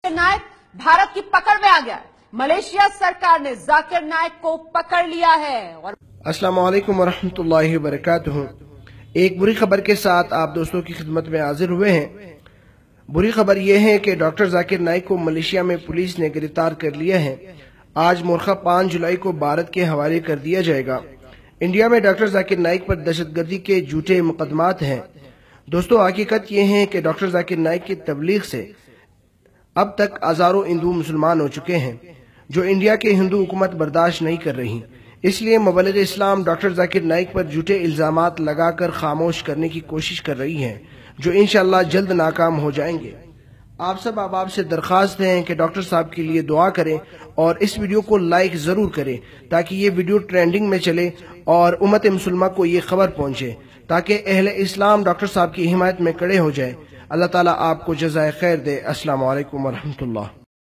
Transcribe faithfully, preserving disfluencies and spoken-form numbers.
नाइक भारत की पकड़ में आ गया है। मलेशिया सरकार ने जाकिर नाइक को पकड़ लिया है। और अस्सलाम वालेकुम वरहमतुल्लाहि वबरकातुहू। एक बुरी खबर के साथ आप दोस्तों की खिदमत में हाजिर हुए हैं। बुरी खबर यह है कि डॉक्टर जाकिर नाइक को मलेशिया में पुलिस ने गिरफ्तार कर लिया है। आज मोरखा पाँच जुलाई को भारत के हवाले कर दिया जाएगा। इंडिया में डॉक्टर जाकिर नाइक पर दहशतगर्दी के झूठे मुकदमात हैं। दोस्तों, हकीकत यह है कि डॉक्टर जाकिर नाइक की तबलीग से अब तक हजारों हिंदू मुसलमान हो चुके हैं, जो इंडिया के हिंदू हुकूमत बर्दाश्त नहीं कर रही। इसलिए मुबल्लिग इस्लाम डॉक्टर जाकिर नाइक पर झूठे इल्जामात लगाकर खामोश करने की कोशिश कर रही है, जो इंशाअल्लाह जल्द नाकाम हो जाएंगे। आप सब अहबाब से दरख्वास्त है कि डॉक्टर साहब के लिए दुआ करें और इस वीडियो को लाइक जरूर करें, ताकि ये वीडियो ट्रेंडिंग में चले और उम्मत मुसलमान को ये खबर पहुंचे, ताकि अहले इस्लाम डॉक्टर साहब की हिमायत में खड़े हो जाए। अल्लाह ताला आपको जज़ाए खैर दे। अस्सलाम वालेकुम वरहमतुल्लाह।